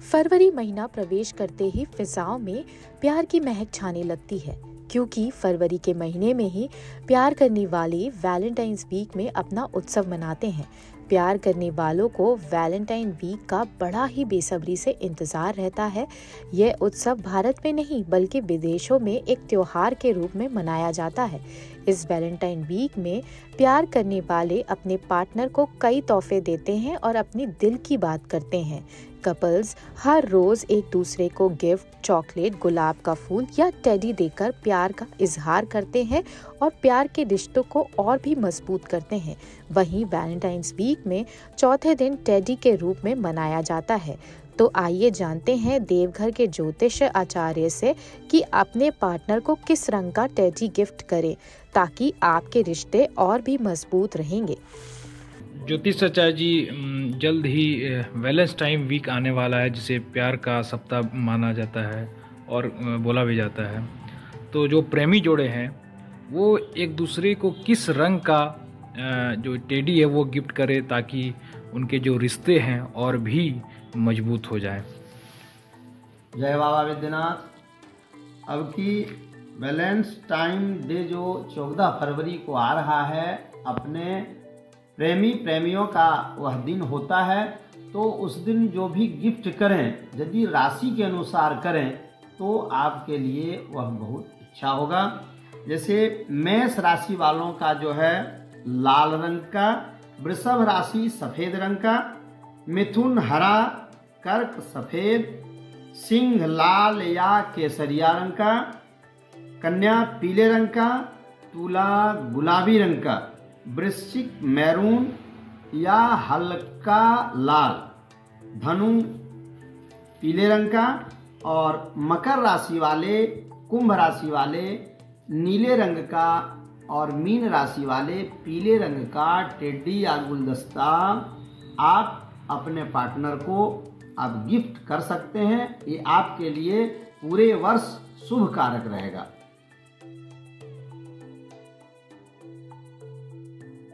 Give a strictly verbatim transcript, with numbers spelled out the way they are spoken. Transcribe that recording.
फरवरी महीना प्रवेश करते ही फिजाओं में प्यार की महक छाने लगती है, क्योंकि फरवरी के महीने में ही प्यार करने वाले वैलेंटाइंस वीक में अपना उत्सव मनाते हैं। प्यार करने वालों को वैलेंटाइन वीक का बड़ा ही बेसब्री से इंतजार रहता है। यह उत्सव भारत में नहीं बल्कि विदेशों में एक त्योहार के रूप में मनाया जाता है। इस वैलेंटाइन वीक में प्यार करने वाले अपने पार्टनर को कई तोहफे देते हैं और अपनी दिल की बात करते हैं। कपल्स हर रोज एक दूसरे को गिफ्ट, चॉकलेट, गुलाब का फूल या टेडी देकर प्यार का इजहार करते हैं और प्यार के रिश्तों को और भी मजबूत करते हैं। वहीं वैलेंटाइंस वीक में चौथे दिन टेडी के रूप में मनाया जाता है। तो आइए जानते हैं देवघर के ज्योतिष आचार्य से कि अपने पार्टनर को किस रंग का टेडी गिफ्ट करें ताकि आपके रिश्ते और भी मजबूत रहेंगे। ज्योतिष आचार्य जी, जल्द ही वैलेंटाइन वीक आने वाला है, जिसे प्यार का सप्ताह माना जाता है और बोला भी जाता है। तो जो प्रेमी जोड़े हैं वो एक दूसरे को किस रंग का जो टेडी है वो गिफ्ट करे ताकि उनके जो रिश्ते हैं और भी मजबूत हो जाए। जय बाबा विद्यनाथ। अब की वैलेंटाइन डे जो चौदह फरवरी को आ रहा है, अपने प्रेमी प्रेमियों का वह दिन होता है। तो उस दिन जो भी गिफ्ट करें, यदि राशि के अनुसार करें तो आपके लिए वह बहुत अच्छा होगा। जैसे मेष राशि वालों का जो है लाल रंग का, वृषभ राशि सफ़ेद रंग का, मिथुन हरा, कर्क सफ़ेद, सिंह लाल या केसरिया रंग का, कन्या पीले रंग का, तुला गुलाबी रंग का, वृश्चिक मैरून या हल्का लाल, धनु पीले रंग का और मकर राशि वाले, कुंभ राशि वाले नीले रंग का और मीन राशि वाले पीले रंग का टेडी या गुलदस्ता आप अपने पार्टनर को आप गिफ्ट कर सकते हैं। ये आपके लिए पूरे वर्ष शुभ कारक रहेगा।